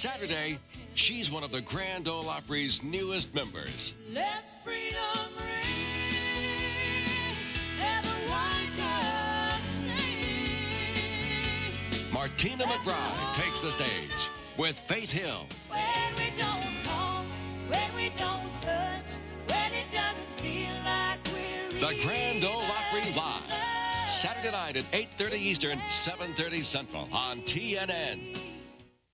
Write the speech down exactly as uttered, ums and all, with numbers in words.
Saturday, she's one of the Grand Ole Opry's newest members. Let freedom ring, there's a white sing. Martina McBride takes the stage with Faith Hill. When we don't talk, when we don't touch, when it doesn't feel like we're The Grand Ole Opry Live. Saturday night at eight thirty Eastern, seven thirty Central on T N N.